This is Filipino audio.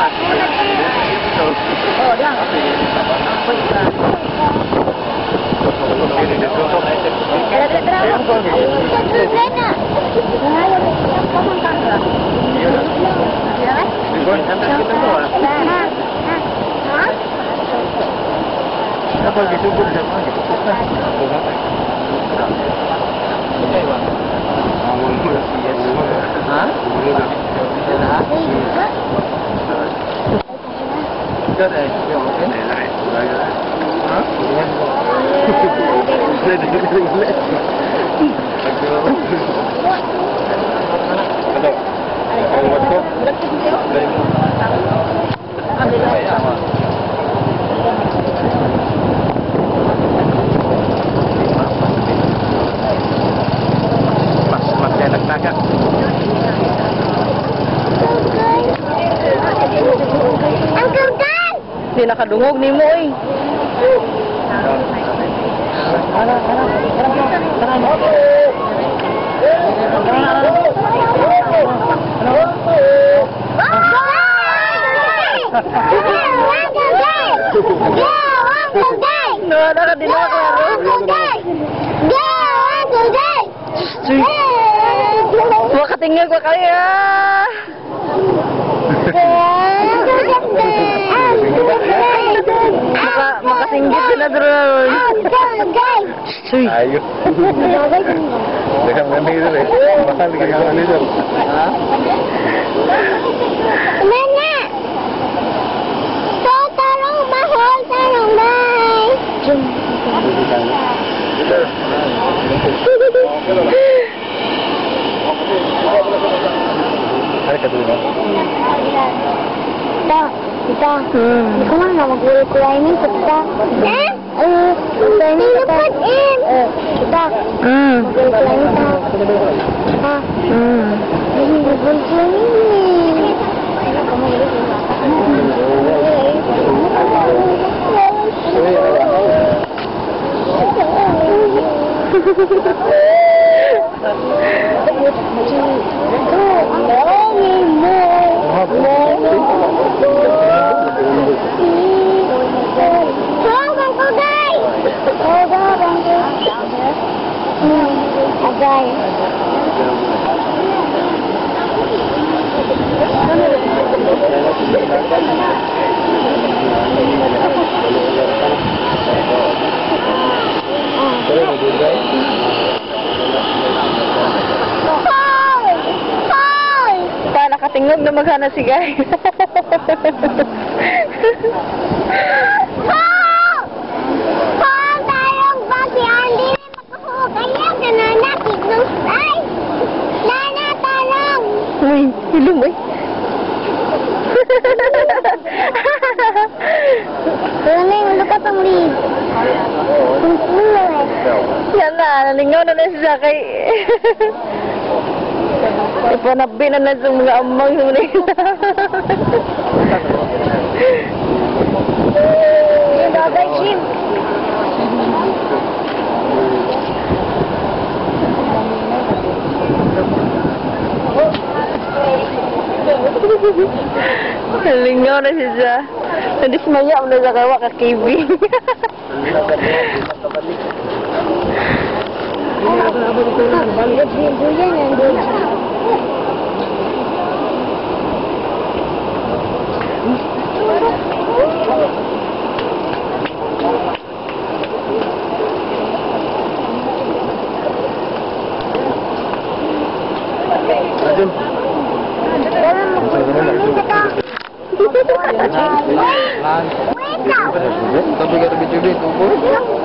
Oh, lang. Apa gitu pun sama gitu. Hah? Cái này, cái này lại. Hả? Ada. Masih enak naga. Hindi nakadungog ni mo eh. No, nakadilak laro. Makatingin ko kaya. Makasinggit sila doon. Ayo. Dekat mana itu deh? Mahal dekat mana itu? Mana? So, tarong mahal, tarong bay. Ada kedua. Kita. Ikaw mana magkulay ini kita? Kulay ini kita. Kita. Magkulay ini kita. Ha? Ini magkulay ini. Nakatingog na maghana si Guy. Tayong basi Andy makahukaya ka na nakit ng ay. Nana, tarong. Uy, hilom eh. Wala na yung lukat ang lead. Yan na, nalingaw na na siya kay... Ipanabi na sa mga amang sumunod. Yung bagay, Jim. Nalingaw na siya. Nadismaya mo na sa kawa ka KB. Wait, Tapi kata video itu